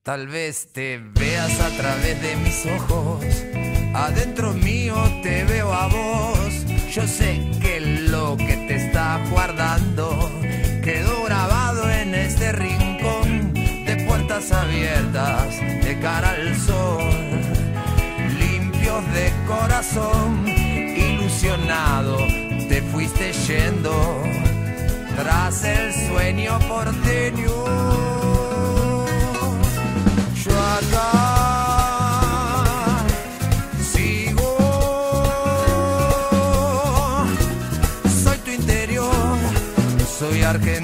Tal vez te veas a través de mis ojos, adentro mío te veo a vos. Yo sé que lo que te está guardando quedó grabado en este rincón de puertas abiertas de cara al sol, limpios de corazón, ilusionado te fuiste yendo tras el sueño porteño. Yo acá sigo, soy tu interior, soy argentino.